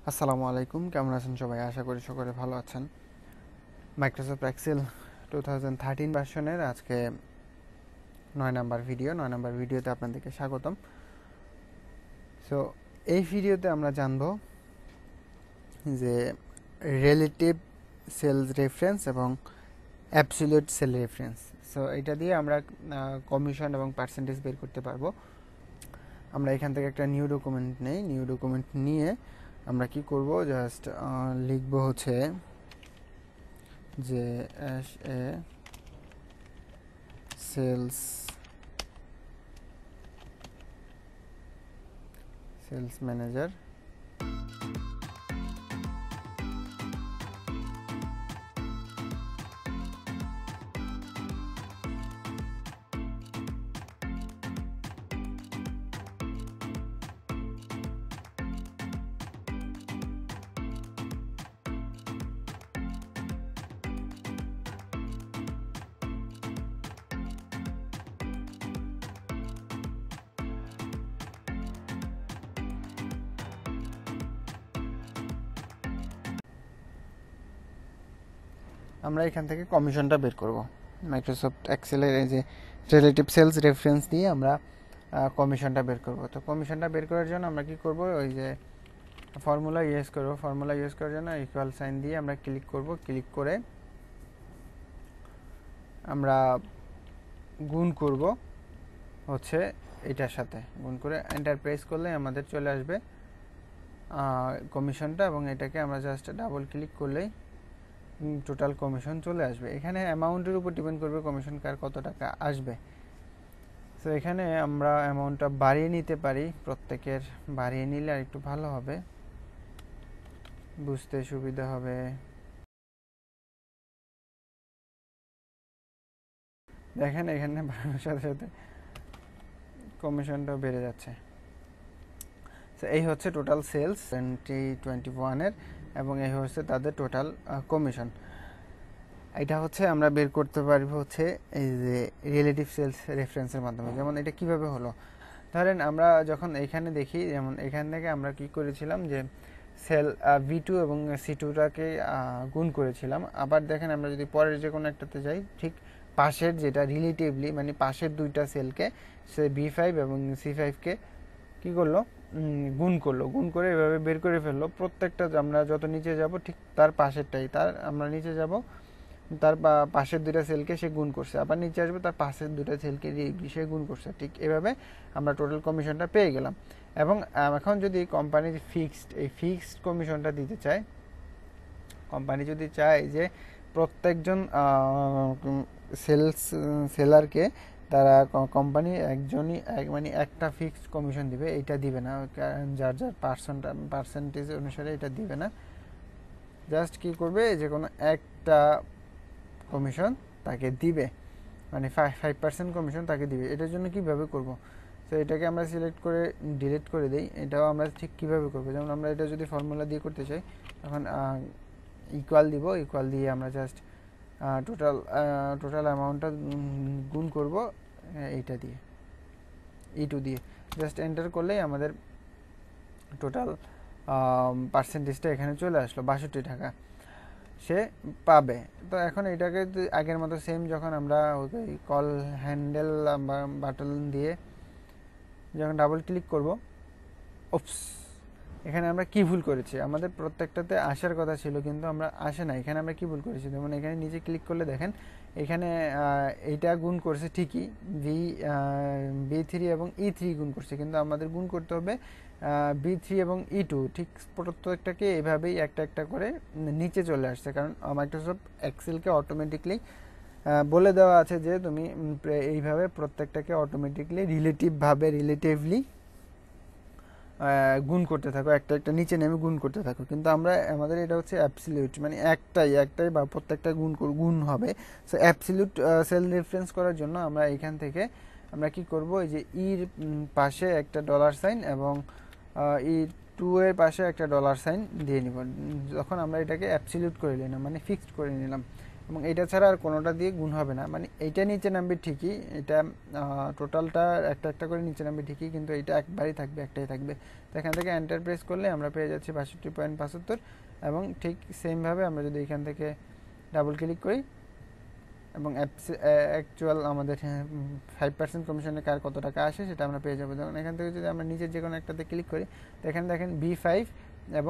আসসালামু আলাইকুম, কেমন আছেন সবাই? আশা করি সকলে ভালো আছেন। মাইক্রোসফট এক্সেল 2013 ভার্সনের আজকে 9 নাম্বার ভিডিওতে আপনাদেরকে স্বাগতম। সো এই ভিডিওতে আমরা জানব যে রিলেটিভ সেলস রেফারেন্স এবং অ্যাবসলিউট সেল রেফারেন্স। সো এটা দিয়ে আমরা কমিশন এবং পার্সেন্টেজ বের করতে পারবো। আমরা এখান থেকে একটা নিউ ডকুমেন্ট নেই, নিউ ডকুমেন্ট নিয়ে আমরা কি করব, জাস্ট লিখব হচ্ছে যে অ্যাশ এ সেলস ম্যানেজার আমরা এখান থেকে কমিশনটা বের করব। মাইক্রোসফট এক্সেলের এই যে রিলেটিভ সেলস রেফারেন্স দিয়ে আমরা কমিশনটা বের করব। তো কমিশনটা বের করার জন্য আমরা কি করব, ওই যে ফর্মুলা ইউজ করব। ফর্মুলা ইউজ করার জন্য ইকুয়াল সাইন দিয়ে আমরা ক্লিক করব। ক্লিক করে আমরা গুণ করব হচ্ছে এটার সাথে, গুণ করে এন্টার প্রেস করলে আমাদের চলে আসবে কমিশনটা, এবং এটাকে আমরা জাস্ট ডাবল ক্লিক করলেই টোটাল কমিশন চলে আসবে। এখানে অ্যামাউন্টের উপর ডিপেন্ড করবে কমিশন কার কত টাকা আসবে। তো এখানে আমরা অ্যামাউন্টটা বাড়িয়ে নিতে পারি, প্রত্যেকের বাড়িয়ে নিলে আর একটু ভালো হবে, বুঝতে সুবিধা হবে। দেখেন এখানে বাড়ানোর সাথে সাথে কমিশনটাও বেড়ে যাচ্ছে। তো এই হচ্ছে টোটাল সেলস 2021-এর, এবং এই হচ্ছে তাদের টোটাল কমিশন। এটা হচ্ছে আমরা বের করতে পারবো হচ্ছে এই যে রিলেটিভ সেলস রেফারেন্সের মাধ্যমে। যেমন এটা কিভাবে হলো, ধরেন আমরা যখন এখানে দেখি, যেমন এখান থেকে আমরা কি করেছিলাম যে সেল V2 এবং C2টাকে গুণ করেছিলাম। আবার দেখেন আমরা যদি পরের যে কোনো একটাতে যাই, ঠিক পাশের যেটা রিলেটিভলি মানে পাশের দুইটা সেলকে সে B5 এবং C5কে কি করলো, গুণ করলো, গুণ করে এভাবে বের করে ফেললো। প্রত্যেকটা আমরা যত নিচে যাব ঠিক তার পাশেরটাই, তার আমরা নিচে যাব তার পাশের দুইটা সেলকে সে গুণ করছে, আবার নিচে আসবে তার পাশের দুইটা সেলকে সে গুণ করছে। ঠিক এভাবে আমরা টোটাল কমিশনটা পেয়ে গেলাম। এবং এখন যদি কোম্পানি এই ফিক্সড কমিশনটা দিতে চায়, কোম্পানি যদি চায় যে প্রত্যেকজন সেলারকে তারা কোম্পানি একজনই মানে একটা ফিক্সড কমিশন দিবে, এটা দিবে না, যার যার পার্সেন্টেজ অনুসারে এটা দিবে না। জাস্ট কি করবে, যে কোনো একটা কমিশন তাকে দিবে, মানে 5% কমিশন তাকে দিবে। এটার জন্য কিভাবে করব, তো এটাকে আমরা সিলেক্ট করে ডিলিট করে দিই। এটাও আমরা ঠিক কিভাবে করব, যেমন আমরা এটা যদি ফর্মুলা দিয়ে করতে চাই, তখন ইকুয়াল দিব, ইকুয়াল দিয়ে আমরা জাস্ট টোটাল অ্যামাউন্টটা গুণ করব এইটা দিয়ে, E2 দিয়ে। জাস্ট এন্টার করলেই আমাদের টোটাল পার্সেন্টেজটা এখানে চলে আসলো, 62 টাকা সে পাবে। তো এখন এটাকে আগের মতো সেম, যখন আমরা কল হ্যান্ডেল বাটন দিয়ে যখন ডাবল ক্লিক করব, ওপস, এখানে আমরা কি ভুল করেছি, আমাদের প্রত্যেকটাতে আসার কথা ছিল কিন্তু আমরা আসে না। এখানে আমরা কি ভুল করেছি, যেমন এখানে নিচে ক্লিক করলে দেখেন এখানে এইটা গুণ করছে ঠিকই, B3 এবং E3 গুণ করছে, কিন্তু আমাদের গুণ করতে হবে B3 এবং E2। ঠিক প্রত্যেকটাকে এভাবেই একটা একটা করে নিচে চলে আসছে, কারণ মাইক্রোসফট এক্সেলকে অটোমেটিকলি বলে দেওয়া আছে যে তুমি এইভাবে প্রত্যেকটাকে অটোমেটিকলি রিলেটিভলি গুণ করতে থাকো, একটা একটা নিচে নেমে গুণ করতে থাকো। কিন্তু আমাদের এটা হচ্ছে অ্যাবসলিউট, মানে একটাই বা প্রত্যেকটা গুণ হবে। সো অ্যাবসলিউট সেল রেফারেন্স করার জন্য আমরা এখান থেকে আমরা কি করব, এই যে ইর পাশে একটা ডলার সাইন এবং E2 এর পাশে একটা ডলার সাইন দিয়ে নিব। যখন আমরা এটাকে অ্যাবসলিউট করে নিলাম, মানে ফিক্সড করে নিলাম, এবং এটা ছাড়া আর কোনোটা দিয়ে গুণ হবে না, মানে এইটা নিচে নামবে ঠিকই, এটা টোটালটা একটা একটা করে নিচে নামবে ঠিকই, কিন্তু এটা একবারই থাকবে, একটাই থাকবে। তো এখান থেকে এন্টার প্রেস করলে আমরা পেয়ে যাচ্ছি 62.75। এবং ঠিক সেমভাবে আমরা যদি এখান থেকে ডাবল ক্লিক করি এবং অ্যাকচুয়াল আমাদের 5% কমিশনে কার কত টাকা আসে সেটা আমরা পেয়ে যাবো। যেমন এখান থেকে যদি আমরা নিচের যে কোনো একটাতে ক্লিক করি, তো এখানে দেখেন B5 এবং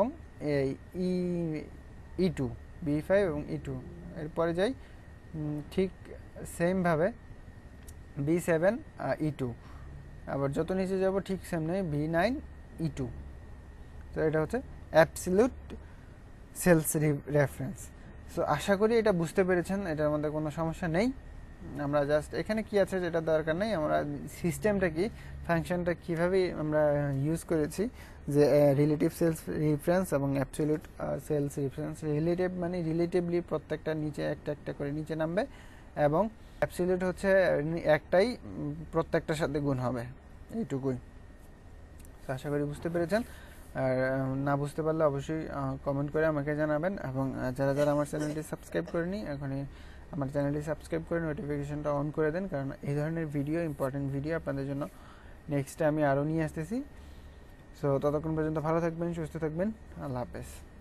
E2, B5 এবং E2। এরপরে যাই ঠিক সেমভাবে B7 E2, আবার যত নিচে যাব ঠিক সেম নেই B9 E2। তো এটা হচ্ছে অ্যাবসলিউট সেলস রেফারেন্স। সো আশা করি এটা বুঝতে পেরেছেন, এটার মধ্যে কোনো সমস্যা নেই। আমরা জাস্ট এখানে কি আছে যেটা দরকার নেই, আমরা সিস্টেমটা কি, ফাংশনটা কীভাবে আমরা ইউজ করেছি, যে রিলেটিভ সেলস রেফারেন্স এবং অ্যাবসলিউট সেলস রেফারেন্স। রিলেটিভ মানে রিলেটিভলি প্রত্যেকটা নিচে একটা একটা করে নিচে নামবে, এবং অ্যাবসলিউট হচ্ছে একটাই প্রত্যেকটার সাথে গুণ হবে, এইটুকুই। তো আশা করি বুঝতে পেরেছেন। আর না বুঝতে পারলে অবশ্যই কমেন্ট করে আমাকে জানাবেন। এবং যারা যারা আমার চ্যানেলটি সাবস্ক্রাইব করেনি, এখনই আমার চ্যানেলটি সাবস্ক্রাইব করে নোটিফিকেশনটা অন করে দেন, কারণ এই ধরনের ভিডিও, ইম্পর্টেন্ট ভিডিও আপনাদের জন্য নেক্সটে আমি আরও নিয়ে আসতেছি। সো ততক্ষণ পর্যন্ত ভালো থাকবেন, সুস্থ থাকবেন, আল্লাহ হাফেজ।